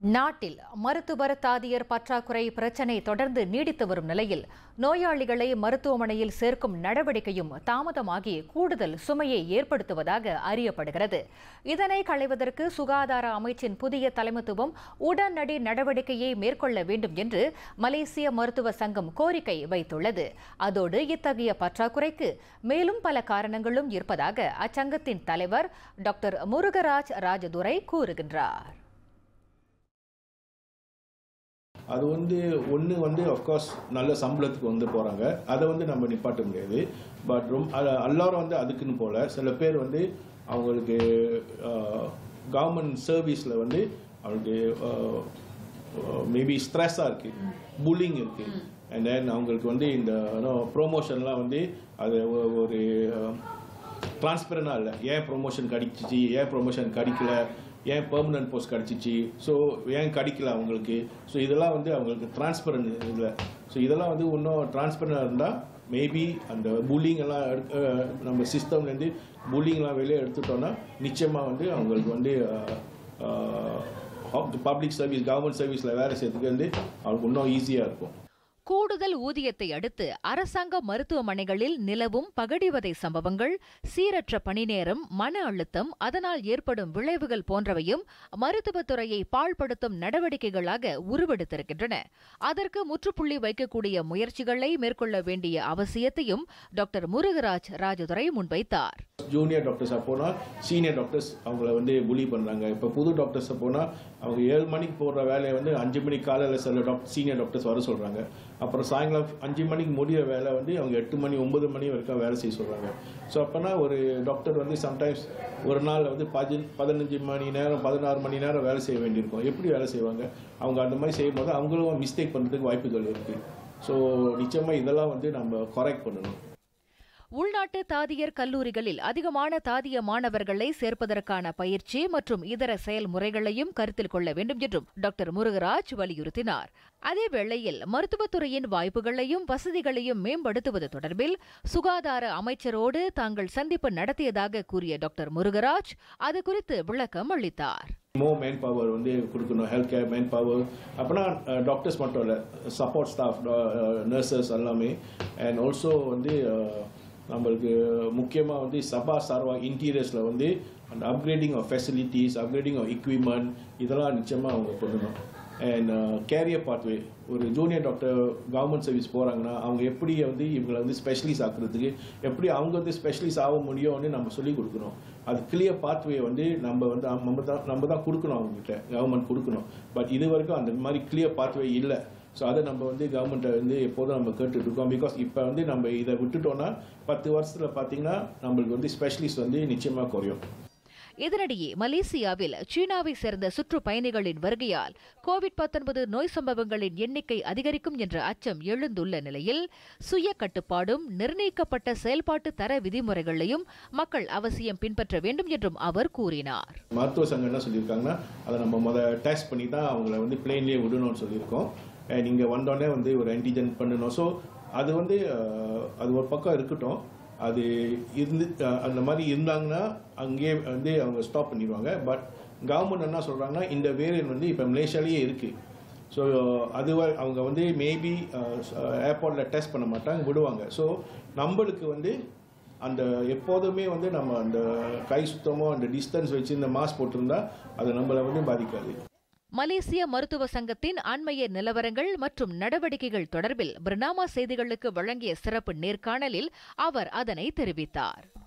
நாட்டில் மருத்துவர் தாதியர் பற்றாக்குறை பிரச்சினை தொடர்ந்து நீடித்து வரும் நிலையில் நோயாளிகளை மருத்துவமனையில் சேர்க்கும் நடவடிக்கையும் தாமதமாகி கூடுதல் சுமையை ஏற்படுத்துவதாக அறியப்படுகிறது. இதனை களைவதற்கு சுகாதார அமைச்சின் புதிய தலைமைத்துவம் உடனடி நடவடிக்கையை மேற்கொள்ள வேண்டும் என்று மலேசிய மருத்துவ சங்கம் கோரிக்கை வைத்துள்ளது. அதோடு இத்தகைய பற்றாக்குறைக்கு மேலும் பல காரணங்களும் இருப்பதாக அச்சங்கத்தின் தலைவர் டாக்டர் முருகராஜ் ராஜதுரை கூறுகின்றார். அது ஒன்று அஃப்கோர்ஸ் நல்ல சம்பளத்துக்கு போகிறாங்க, அதை நம்ம நிப்பாட்ட முடியாது. பட் எல்லாரும் அதுக்குன்னு போல சில பேர் அவங்களுக்கு கவர்மெண்ட் சர்வீஸில் அவங்களுக்கு மேபி ஸ்ட்ரெஸ்ஸாக இருக்குது, புல்லிங் இருக்குது. அண்ட் தென் அவங்களுக்கு இந்த ப்ரொமோஷன்லாம் அது ஒரு டிரான்ஸ்பரண்டாக இல்லை. ஏன் ப்ரொமோஷன் கிடைச்சிச்சு, ஏன் ப்ரொமோஷன் கிடைக்கல, ஏன் பெர்மனன்ட் போஸ்ட் கிடச்சிச்சு, ஸோ ஏன் கிடைக்கல அவங்களுக்கு. ஸோ இதெல்லாம் அவங்களுக்கு டிரான்ஸ்பரண்ட் இல்லை. ஸோ இதெல்லாம் இன்னும் டிரான்ஸ்பரண்டாக இருந்தால் மேபி அந்த புல்லிங் எல்லாம் நம்ம சிஸ்டம்லேருந்து புல்லிங்லாம் வெளியே எடுத்துட்டோன்னா நிச்சயமாக அவங்களுக்கு பப்ளிக் சர்வீஸ் கவர்மெண்ட் சர்வீஸில் வேலை செய்யறதுக்கு அவங்களுக்கு இன்னும் ஈஸியாக இருக்கும். கூடுதல் ஊதியத்தை அடுத்து அரசாங்க மருத்துவமனைகளில் நிலவும் பகடிவதை சம்பவங்கள், சீரற்ற பணி நேரம், மன அழுத்தம், அதனால் ஏற்படும் விளைவுகள் போன்றவையும் மருத்துவத்துறையை பாழ்படுத்தும் நடவடிக்கைகளாக உருவெடுத்திருக்கின்றன. அதற்கு முற்றுப்புள்ளி வைக்கக்கூடிய முயற்சிகளை மேற்கொள்ள வேண்டிய அவசியத்தையும் டாக்டர் முருகராஜ் ராஜதுரை முன்வைத்தார். ஜூனியர் டாக்டர்ஸாக போனால் சீனியர் டாக்டர்ஸ் அவங்கள புலி பண்ணுறாங்க. இப்போ புது டாக்டர்ஸை போனால் அவங்க 7 மணிக்கு போடுற வேலையை 5 மணிக்கு காலையில் சில சீனியர் டாக்டர்ஸ் வர சொல்கிறாங்க. அப்புறம் சாயங்காலம் 5 மணிக்கு முடிகிற வேலை அவங்க 8 மணி 9 மணி வரைக்கும் வேலை செய்ய சொல்கிறாங்க. ஸோ அப்போனா ஒரு டாக்டர் சம்டைம்ஸ் ஒரு நாள் 15 மணி நேரம் 16 மணி நேரம் வேலை செய்ய வேண்டியிருக்கும். எப்படி வேலை செய்வாங்க? அவங்க அந்த மாதிரி செய்யும் போது அவங்களும் மிஸ்டேக் பண்ணுறதுக்கு வாய்ப்புகள் இருக்குது. ஸோ நிச்சயமாக இதெல்லாம் நம்ம கரெக்ட் பண்ணணும். உள்நாட்டு தாதியர் கல்லூரிகளில் அதிகமான தாதிய மாணவர்களை சேர்ப்பதற்கான பயிற்சி மற்றும் இதர செயல்முறைகளையும் கருத்தில் கொள்ள வேண்டும் என்றும் டாக்டர் முருகராஜ் வலியுறுத்தினார். அதேவேளையில் மருத்துவத்துறையின் வாய்ப்புகளையும் வசதிகளையும் மேம்படுத்துவது தொடர்பில் சுகாதார அமைச்சரோடு தாங்கள் சந்திப்பு நடத்தியதாக கூறிய டாக்டர் முருகராஜ் அது குறித்து விளக்கம் அளித்தார். மோர் மேன் பவர் கொடுக்கணும், ஹெல்த் கேர் மேன் பவர். அப்படின்னா டாக்டர்ஸ் மட்டும் இல்லை, சப்போர்ட் ஸ்டாஃப், நர்சஸ் எல்லாமே. அண்ட் ஆல்சோ நம்மளுக்கு முக்கியமாக சபா சார்வா இன்டீரியர்ஸில் அந்த upgrading of facilities, upgrading of equipment இதெல்லாம் நிச்சயமாக அவங்க பண்ணணும். அண்ட் கேரியர் பாத்வே, ஒரு ஜூனியர் டாக்டர் கவர்மெண்ட் சர்வீஸ் போகிறாங்கன்னா அவங்க எப்படி இவங்களை ஸ்பெஷலிஸ்ட் ஆக்குறதுக்கு எப்படி அவங்க ஸ்பெஷலிஸ்ட் ஆக முடியும்னு நம்ம சொல்லிக் கொடுக்கணும். அது கிளியர் பாத்வே நம்ம தான் கொடுக்கணும், அவங்ககிட்ட கவர்மெண்ட் கொடுக்கணும். பட் இது வரைக்கும் அந்த மாதிரி கிளியர் பாத்வே இல்லை. ஸோ அதை நம்ம கவர்மெண்ட்டை எப்போதும் நம்ம கேட்டுட்டு இருக்கோம். பிகாஸ் இப்போ நம்ம இதை விட்டுட்டோம்னா 10 வருஷத்தில் பார்த்தீங்கன்னா நம்மளுக்கு ஸ்பெஷலிஸ்ட் நிச்சயமாக குறையும். இதனிடையே மலேசியாவில் சீனாவை சேர்ந்த சுற்றுப்பயணிகளின் வருகையால் கோவிட்-19 நோய் சம்பவங்களின் எண்ணிக்கை அதிகரிக்கும் என்ற அச்சம் எழுந்துள்ள நிலையில் சுய கட்டுப்பாடும் நிர்ணயிக்கப்பட்ட செயல்பாட்டு தர விதிமுறைகளையும் மக்கள் அவசியம் பின்பற்ற வேண்டும் என்றும் அவர் கூறினார். மருத்துவ சங்கம் என்ன சொல்லியிருக்காங்கன்னா அதை நம்ம டெஸ்ட் பண்ணி தான் அவங்கள பிளேன்லேயே விடணும்னு சொல்லியிருக்கோம். நீங்க வந்தோடனே ஒரு ஆன்டிஜென் பண்ணணும். ஸோ அது அது ஒரு பக்கம் இருக்கட்டும். அது அந்த மாதிரி இருந்தாங்கன்னா அங்கேயே அவங்க ஸ்டாப் பண்ணிடுவாங்க. பட் கவர்மெண்ட் என்ன சொல்றாங்கன்னா இந்த வேரியன்ட் இப்போ மலேசியாலேயே இருக்கு. ஸோ அது அவங்க மேபி ஏர்போர்ட்ல டெஸ்ட் பண்ண மாட்டாங்க, விடுவாங்க. ஸோ நம்மளுக்கு அந்த எப்போதுமே நம்ம அந்த கை சுத்தமோ அந்த டிஸ்டன்ஸ் வச்சு இந்த மாஸ்க் போட்டிருந்தா அது நம்மளை பாதிக்காது. மலேசிய மருத்துவ சங்கத்தின் அண்மைய நிலவரங்கள் மற்றும் நடவடிக்கைகள் தொடர்பில் பர்னாமா செய்திகளுக்கு வழங்கிய சிறப்பு நேர்காணலில் அவர் அதனை தெரிவித்தார்.